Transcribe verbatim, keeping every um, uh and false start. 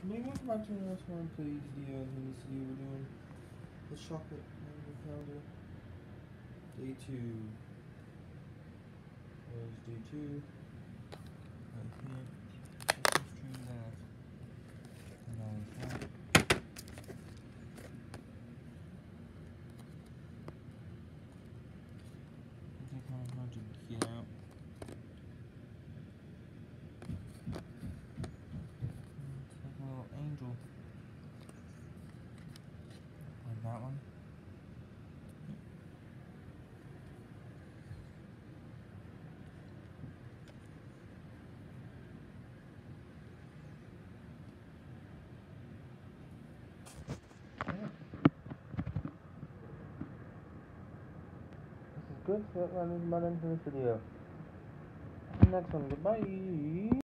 Maybe welcome back to the next one, please. The uh, mini C D we're doing. The chocolate mango calendar. Day two. There's day two. Right here. Christmas tree that. And all that. I think I'm going to get out. It's like a little angel. Like that one. This is good, so I'm running this video. Next one, goodbye.